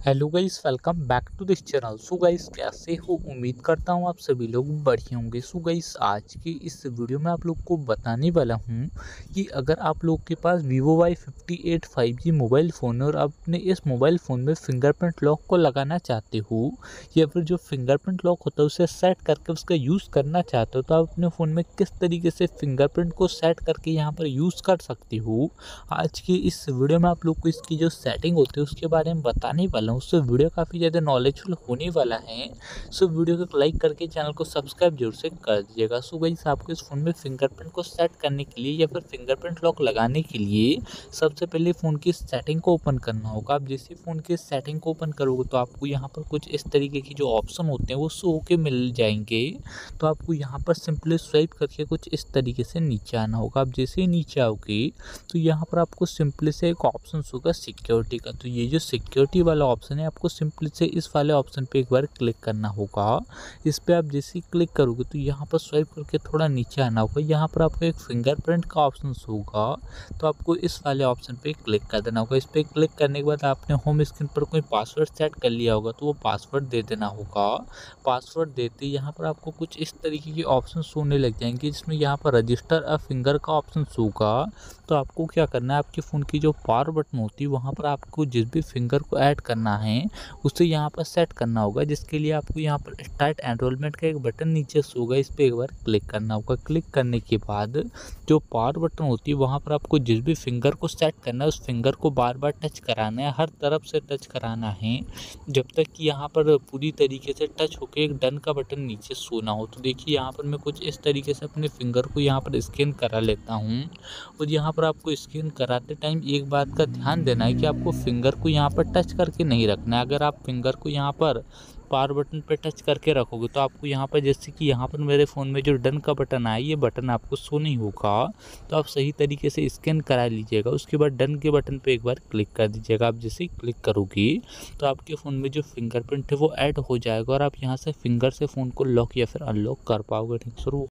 Hello guys, welcome back to this channel. So guys, कैसे हो? उम्मीद करता हूँ आप सभी लोग बढ़िया होंगे। सो गाइस, आज की इस वीडियो में आप लोग को बताने वाला हूँ कि अगर आप लोग के पास Vivo Y58 5G mobile phone है और आप अपने इस मोबाइल फ़ोन में फिंगरप्रिंट लॉक को लगाना चाहते हो या फिर जो फिंगरप्रिंट लॉक होता है उसे सेट करके उसका यूज़ करना चाहते हो, तो आप अपने फ़ोन में किस तरीके से फिंगरप्रिंट को सेट करके यहाँ पर यूज़ कर सकते हो। आज की इस वीडियो में आप लोग को इसकी जो सेटिंग होती है उसके बारे में बताने वाला हूँ। सो वीडियो काफ़ी ज़्यादा नॉलेजफुल होने वाला है। सो वीडियो को लाइक करके चैनल को सब्सक्राइब जरूर से कर दीजिएगा। सो गाइस, आपको इस फ़ोन में फिंगरप्रिंट को सेट करने के लिए या फिर फिंगरप्रिंट लॉक लगाने के लिए सबसे पहले फ़ोन की सेटिंग को ओपन करना होगा। आप जैसे फ़ोन की सेटिंग को ओपन करोगे तो आपको यहाँ पर कुछ इस तरीके के जो ऑप्शन होते हैं वो शो होके मिल जाएंगे। तो आपको यहाँ पर सिंपली स्वाइप करके कुछ इस तरीके से नीचे आना होगा। आप जैसे ही नीचे आओगे तो यहाँ पर आपको सिंपली से एक ऑप्शन होगा सिक्योरिटी का। तो ये जो सिक्योरिटी वाला ऑप्शन है, आपको सिंपली से इस वाले ऑप्शन पे एक बार क्लिक करना होगा। इस पे आप जैसे ही क्लिक करोगे तो यहाँ पर स्वाइप करके थोड़ा नीचे आना होगा। यहाँ पर आपको एक फिंगरप्रिंट का ऑप्शन होगा, तो आपको इस वाले ऑप्शन पे क्लिक कर देना होगा। इस पे क्लिक करने के बाद आपने होम स्क्रीन पर कोई पासवर्ड सेट कर लिया होगा तो वो पासवर्ड दे देना होगा। पासवर्ड देते ही यहाँ पर आपको कुछ इस तरीके के ऑप्शन होने लग जाएंगे, जिसमें यहाँ पर रजिस्टर अ फिंगर का ऑप्शन होगा। तो आपको क्या करना है, आपके फ़ोन की जो पावर बटन होती है वहाँ पर आपको जिस भी फिंगर को ऐड करना है उसे यहाँ पर सेट करना होगा, जिसके लिए आपको यहाँ पर स्टार्ट एनरोलमेंट का एक बटन नीचे शो होगा, इस पर एक बार क्लिक करना होगा। क्लिक करने के बाद जो पावर बटन होती है वहाँ पर आपको जिस भी फिंगर को सेट करना है उस फिंगर को बार बार टच कराना है, हर तरफ से टच कराना है जब तक कि यहाँ पर पूरी तरीके से टच होकर एक डन का बटन नीचे शो ना हो। तो देखिए, यहाँ पर मैं कुछ इस तरीके से अपने फिंगर को यहाँ पर स्कैन करा लेता हूँ। और यहाँ पर आपको स्कैन कराते टाइम एक बात का ध्यान देना है कि आपको फिंगर को यहाँ पर टच करके नहीं रखना है। अगर आप फिंगर को यहाँ पर पावर बटन पर टच करके रखोगे तो आपको यहाँ पर, जैसे कि यहाँ पर मेरे फ़ोन में जो डन का बटन आया, ये बटन आपको शो नहीं होगा। तो आप सही तरीके से स्कैन करा लीजिएगा। उसके बाद डन के बटन पे एक बार क्लिक कर दीजिएगा। आप जैसे ही क्लिक करोगे तो आपके फ़ोन में जो फिंगरप्रिंट है वो ऐड हो जाएगा और आप यहाँ से फिंगर से फ़ोन को लॉक या फिर अनलॉक कर पाओगे। ठीक, शुरू